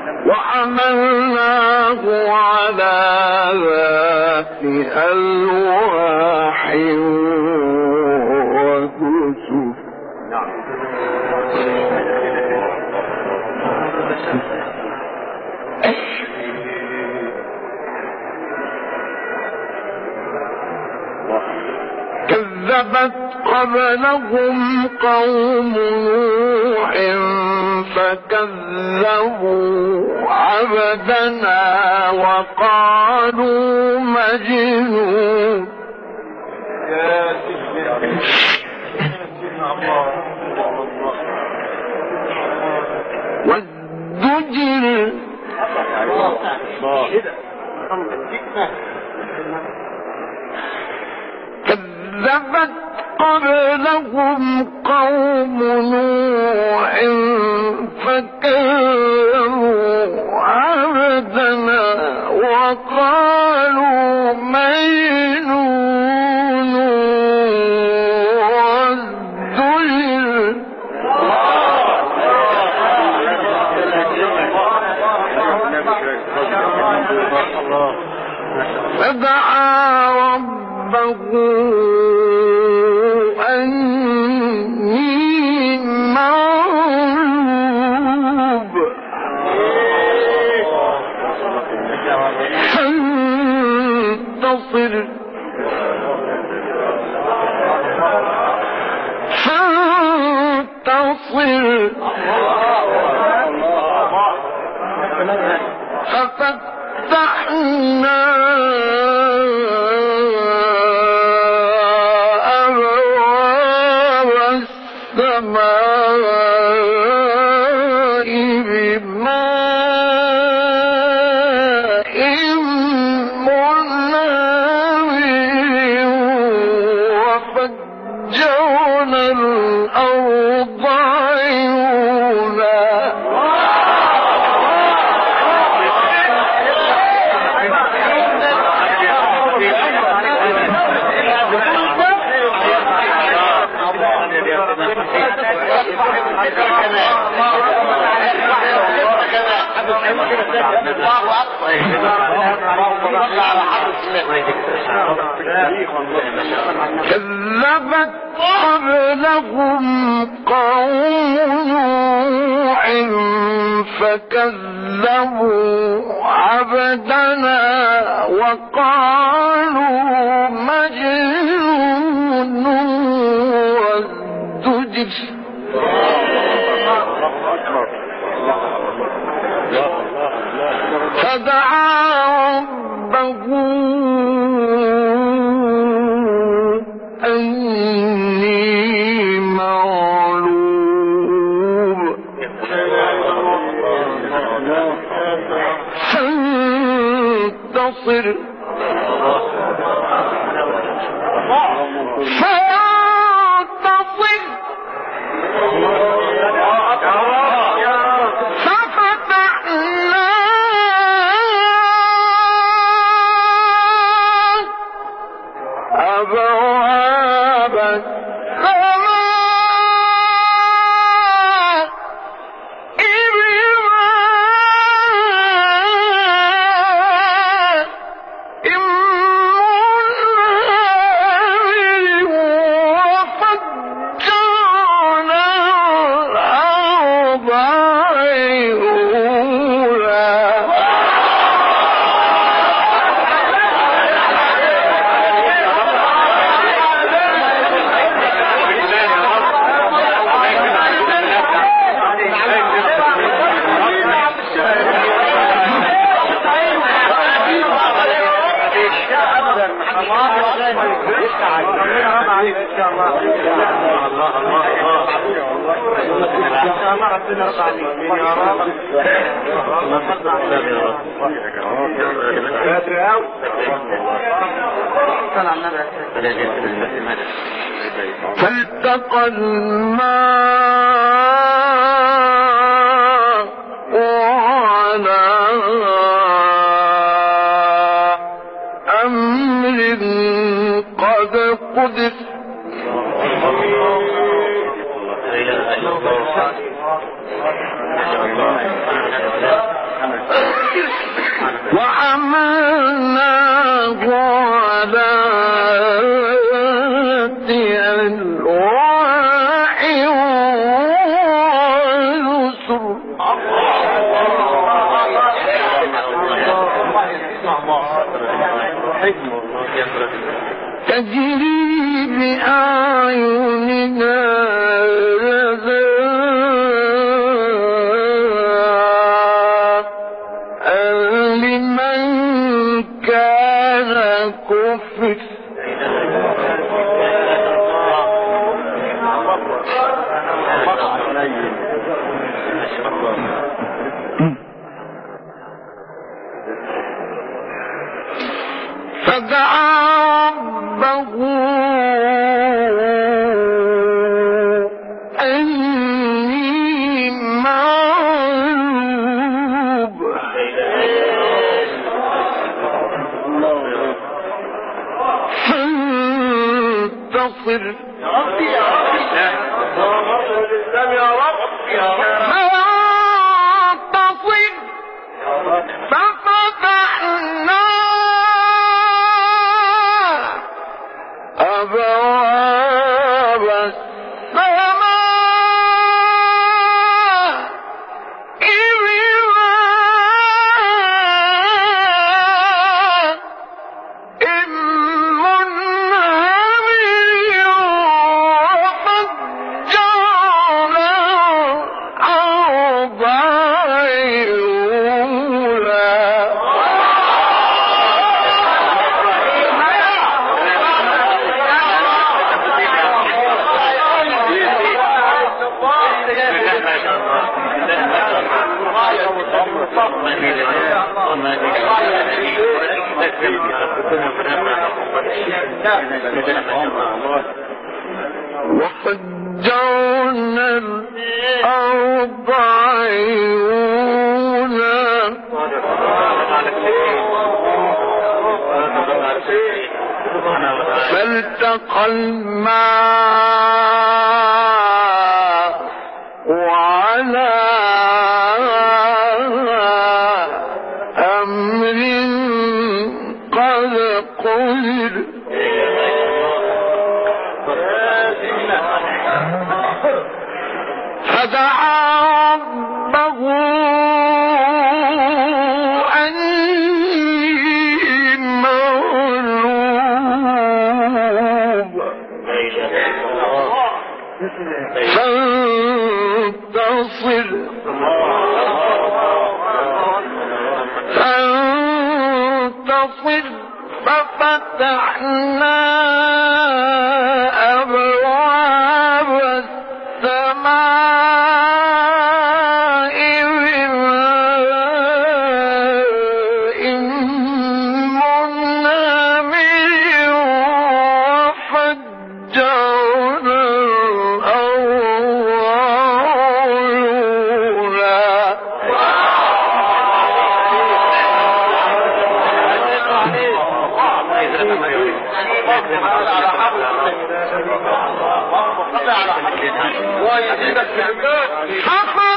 وحملناه على ذات ألواح ودسر. كذبت قبلهم قوم نوح فكذبوا عبدنا وقالوا مجنون. والدجل كذبت قبلهم قوم نوح فكذبوا عبدنا وقالوا مجنون وازدجر. فدعا ربه أني مغلوب فانتصر ففتحنا أبواب السماء بماء منهمر وفجرنا الأرض عيونا. كذبت قبلهم قوم نوح فكذبوا عبدنا وقالوا مجنون وازدجر. فدعا ربه أني مغلوب فانتصر أبواب السماء بماء منهمر وفجرنا الأرض عيونا. فالتقى الماء على أمر قد قدر. وحملناه على ذات ألواح ونسر تجري بأعيننا لمن كان كفر فدعا ربه أني مغلوب فانتصر ففتحنا أبواب السماء بماء منهمر وفجرنا الأرض عيونا وفجرنا الأرض عيونا فالتقى الماء وعلى أمر قد قدر فدعا ربه أني مغلوب فانتصر ففتحنا أبواب السماء بماء منهمر وفجرنا الأرض عيونا